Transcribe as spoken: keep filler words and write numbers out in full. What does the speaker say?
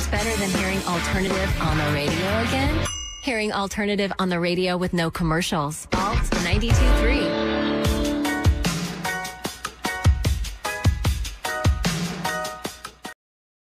better than hearing alternative on the radio again? Hearing alternative on the radio with no commercials. Alt ninety-two point three.